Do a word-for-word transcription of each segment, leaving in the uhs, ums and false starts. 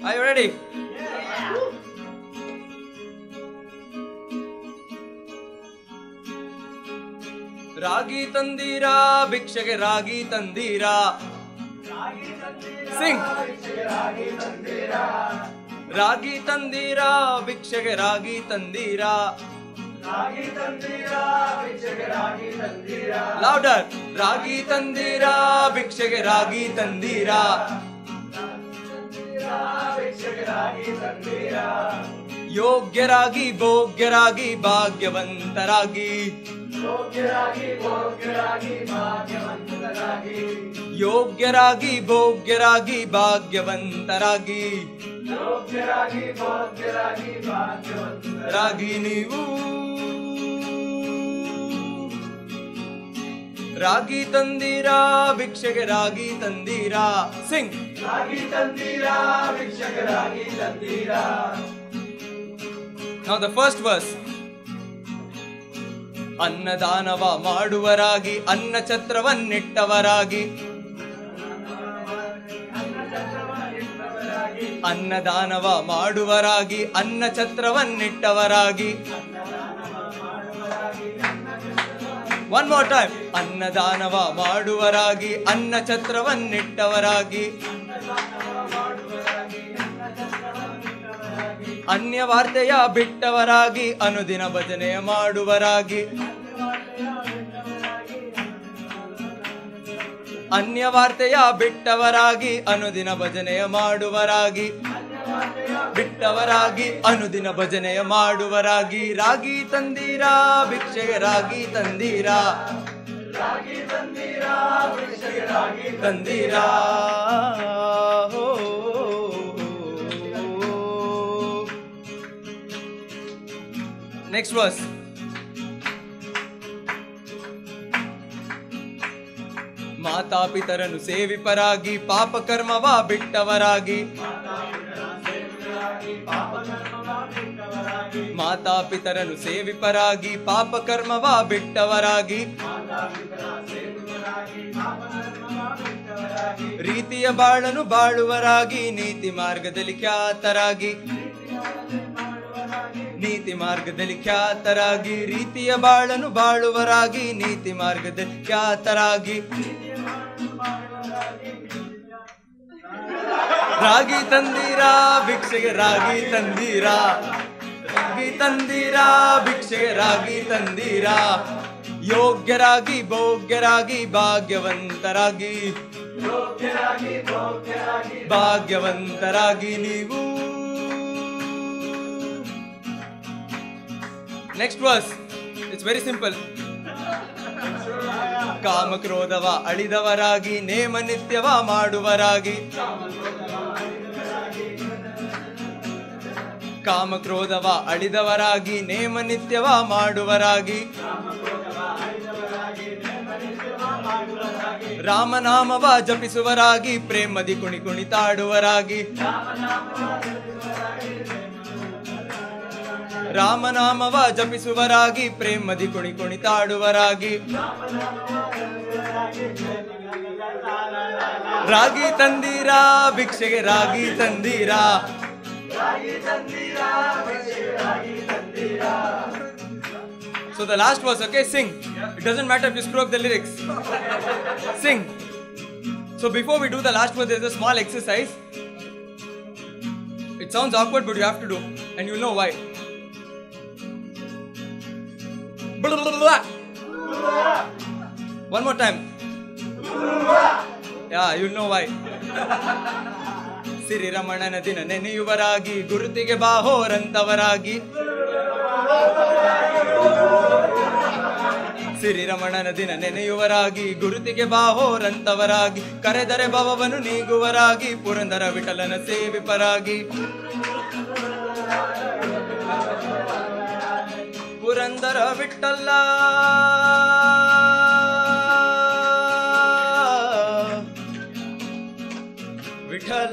Are you ready? ರಾಗಿ ತಂದೀರಾ ಭಿಕ್ಷೆಗೆ ರಾಗಿ ತಂದೀರಾ. ಸಿಂಗ್. ರಾಗಿ ತಂದೀರಾ ಭಿಕ್ಷೆಗೆ ರಾಗಿ ತಂದೀರಾ. ಲೌಡರ್. ರಾಗಿ ತಂದೀರಾ ಭಿಕ್ಷೆಗೆ ರಾಗಿ ತಂದೀರಾ. ಯೋಗ್ಯರಾಗಿ ಭೋಗ್ಯರಾಗಿ ಭಾಗ್ಯವಂತರಾಗಿ. ಯೋಗ್ಯರಾಗಿ ಭೋಗ್ಯರಾಗಿ ಭಾಗ್ಯವಂತರಾಗಿ ರಾಗಿ ನೀವು. ರಾಗಿ ತಂದೀರಾ ಭಿಕ್ಷೆಗೆ ರಾಗಿ ತಂದೀರಾ. ಸಿಂಗ್. ರಾಗಿ ತಂದೀರಾ ಭಿಕ್ಷೆಗೆ ರಾಗಿ ತಂದೀರಾ. Now the first verse. ಅನ್ನದಾನವ ಮಾಡುವರಾಗಿ ಅನ್ನ ಛತ್ರವನ್ನಿಟ್ಟವರಾಗಿ. ಅನ್ನದಾನವ ಮಾಡುವರಾಗಿ ಅನ್ನ ಛತ್ರವನ್ನಿಟ್ಟವರಾಗಿ. One more time. ಅನ್ನದಾನವ ಮಾಡುವರಾಗಿ ಅನ್ನ ಛತ್ರವನ್ನಿಟ್ಟವರಾಗಿ. ಅನ್ಯ ವಾರ್ತೆಯ ಬಿಟ್ಟವರಾಗಿ ಅನುದಿನ ಭಜನೆಯ ಮಾಡುವರಾಗಿ. ಅನ್ಯ ವಾರ್ತೆಯ ಬಿಟ್ಟವರಾಗಿ ಅನುದಿನ ಭಜನೆಯ ಮಾಡುವರಾಗಿ. ಬಿಟ್ಟವರಾಗಿ ಅನುದಿನ ಭಜನೆಯ ಮಾಡುವರಾಗಿ. ರಾಗಿ ತಂದೀರಾ ಭಿಕ್ಷೆಗೆ ರಾಗಿ ತಂದೀರಾ. ತಂದೀರಾ. Next verse. ಮಾತಾಪಿತರನ್ನು ಸೇವಿಪರಾಗಿ ಪಾಪ ಕರ್ಮವ ಬಿಟ್ಟವರಾಗಿ. ಮಾತಾಪಿತರನ್ನು ಸೇವಿಪರಾಗಿ ಪಾಪ ಕರ್ಮವ ಬಿಟ್ಟವರಾಗಿ. ರೀತಿಯ ಬಾಳನು ಬಾಳುವರಾಗಿ ನೀತಿ ಮಾರ್ಗದಲ್ಲಿ ಖ್ಯಾತರಾಗಿ. ನೀತಿ ಮಾರ್ಗದಲ್ಲಿ ಖ್ಯಾತರಾಗಿ. ರೀತಿಯ ಬಾಳನು ಬಾಳುವರಾಗಿ ನೀತಿ ಮಾರ್ಗದಲ್ಲಿ ಖ್ಯಾತರಾಗಿ. ರಾಗಿ ತಂದೀರಾ ಭಿಕ್ಷೆಗೆ ರಾಗಿ ತಂದೀರಾ. ರಾಗಿ ತಂದೀರಾ ಭಿಕ್ಷೆಗೆ ರಾಗಿ ತಂದೀರಾ. ಯೋಗ್ಯರಾಗಿ ಭೋಗ್ಯರಾಗಿ ಭಾಗ್ಯವಂತರಾಗಿ. ಭಾಗ್ಯವಂತರಾಗಿ ನೀವು. Next verse. It's very simple. ಕಾಮ ಕ್ರೋಧವ ಅಳಿದವರಾಗಿ ನೇಮ ನಿತ್ಯವ ಮಾಡುವರಾಗಿ. ಕಾಮ ಕ್ರೋಧವ ಅಳಿದವರಾಗಿ ನೇಮ ನಿತ್ಯವ ಮಾಡುವರಾಗಿ. ರಾಮನಾಮವ ಜಪಿಸುವರಾಗಿ ಪ್ರೇಮದಿ ಕುಣಿ ಕುಣಿತಾಡುವರಾಗಿ. ರಾಮನಾಮವ ಜಪಿಸುವರಾಗಿ ಪ್ರೇಮದಿ ಕುಣಿ ಕುಣಿತಾಡುವರಾಗಿ. ರಾಗಿ ತಂದೀರಾ ಭಿಕ್ಷೆಗೆ ರಾಗಿ ತಂದೀರಾ. So the last verse, okay, sing. It doesn't matter if you screw up the lyrics. Sing. So before we do the last verse, there's a small exercise. It sounds awkward, but you have to do, and you'll know why. One more time. Yeah, you'll know why. ಸಿರಿ ರಮಣನ ದಿನ ನೆನೆಯುವರಾಗಿ ಗುರುತಿಗೆ ಬಾಹೋರಂತವರಾಗಿ. ಸಿರಿ ರಮಣನ ದಿನ ನೆನೆಯುವರಾಗಿ ಗುರುತಿಗೆ ಬಾಹೋರಂತವರಾಗಿ. ಕರೆದರೆ ಭವವನ್ನು ನೀಗುವರಾಗಿ ಪುರಂದರ ವಿಠಲನ ಸೇವಿಪರಾಗಿ. Purandara Vittala Vittala.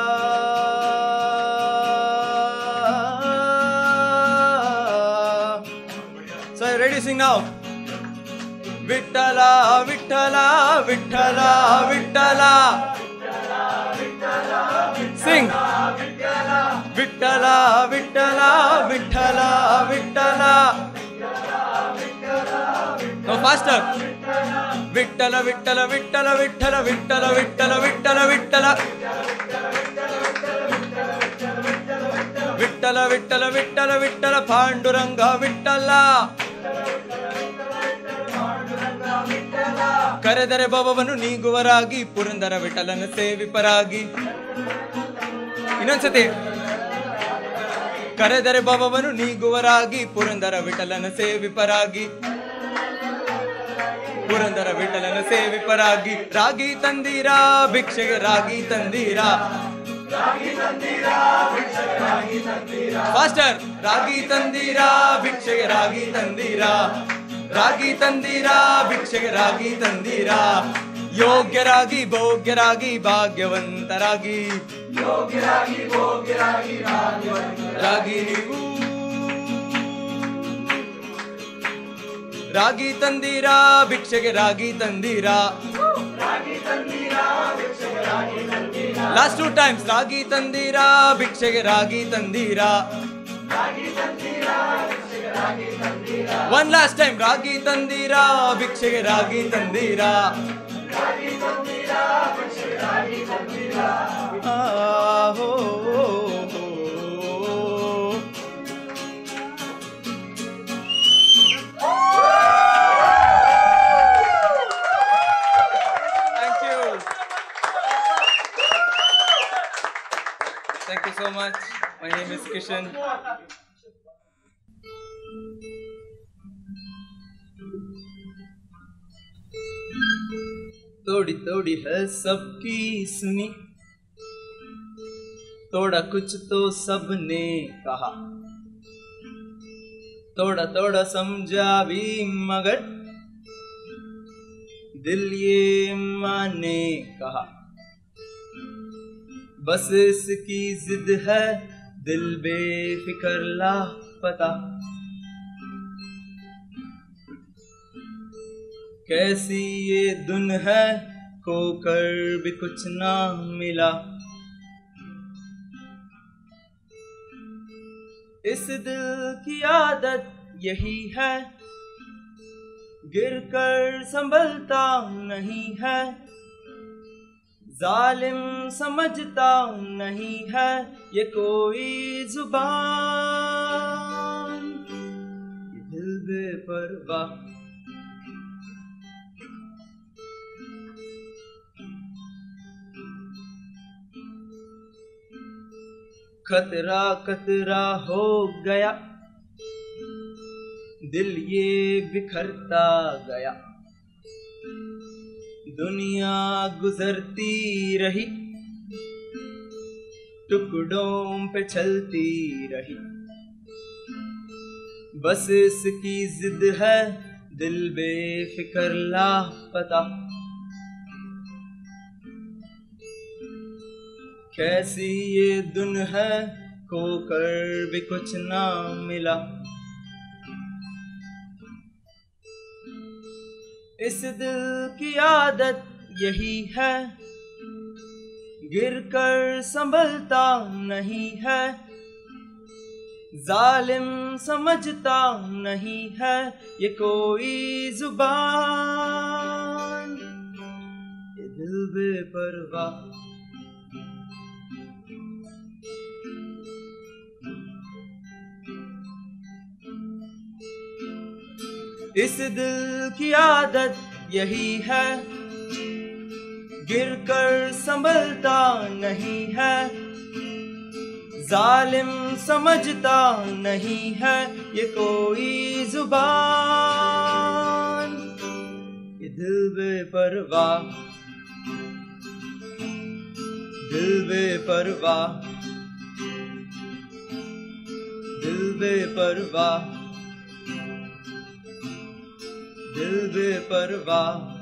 So are you ready to sing now? Vittala Vittala Vittala Vittala. Sing. Vitthala Vitthala Vitthala Vitthala. No faster. Vitthal Vitthal Vitthal Vitthal Vitthal Vitthal Vitthal Vitthal Vitthal Vitthal Vitthal Vitthal Panduranga Vitthala. ಕರೆದರೆ ಭವವನ್ನು ನೀಗುವರಾಗಿ ಪುರಂದರ ವಿಠಲನ ಸೇವಿಪರಾಗಿ. ಇನ್ನೊಂದ್ಸತಿ. ಕರೆದರೆ ಭವವನ್ನು ನೀಗುವರಾಗಿ ಪುರಂದರ ವಿಠಲನ ಸೇವಿಪರಾಗಿ. ಪುರಂದರ ವಿಠಲನ ಸೇವಿಪರಾಗಿ. ರಾಗಿ ತಂದೀರಾ ಭಿಕ್ಷೆಗೆ ರಾಗಿ ತಂದೀರಾ. ಫಾಸ್ಟರ್. ರಾಗಿ ತಂದೀರಾ ಭಿಕ್ಷೆಗೆ ರಾಗಿ ತಂದೀರಾ. ರಾಗಿ ತಂದೀರಾ ಭಿಕ್ಷೆಗೆ ರಾಗಿ ತಂದೀರಾ. ಯೋಗ್ಯರಾಗಿ ಭೋಗ್ಯರಾಗಿ ಭಾಗ್ಯವಂತರಾಗಿ. ಯೋಗ್ಯರಾಗಿ ಭೋಗ್ಯರಾಗಿ ರಾಗಿ ನೀವು. ರಾಗಿ ತಂದೀರಾ ಭಿಕ್ಷೆಗೆ ರಾಗಿ ತಂದೀರಾ. Last two times. ರಾಗಿ ತಂದೀರಾ ಭಿಕ್ಷೆಗೆ ರಾಗಿ ತಂದೀರಾ. One last time. ರಾಗಿ ತಂದೀರಾ ಭಿಕ್ಷೆಗೆ ರಾಗಿ ತಂದೀರಾ. ಆಹೋ. Thank you. Thank you so much. My name is Kishan. थोड़ी थोड़ी है सबकी सुनी, थोड़ा कुछ तो सबने कहा. थोड़ा थोड़ा समझा भी मगर दिल ये माने कहा. बस इसकी जिद है दिल बेफिक्र लापता. कैसी ये धुन है खोकर भी कुछ ना मिला. इस दिल की आदत यही है गिर कर संभलता नहीं है. जालिम समझता नहीं है ये कोई जुबान. ये दिल बेपरवाह खतरा खतरा हो गया दिल ये बिखरता गया. दुनिया गुजरती रही टुकड़ों पे चलती रही. बस इसकी जिद है दिल बेफिक्र लापता. कैसी ये धुन है खोकर भी कुछ ना मिला. इस दिल की आदत यही है गिर कर संभलता नहीं है. जालिम समझता नहीं है ये कोई जुबान. ये दिल बेपरवाह इस दिल की आदत यही है गिर कर संभलता नहीं है. जालिम समझता नहीं है ये कोई जुबान. ये दिल बेपरवाह दिल बेपरवाह दिल बेपरवाह दिल बेपरवाह.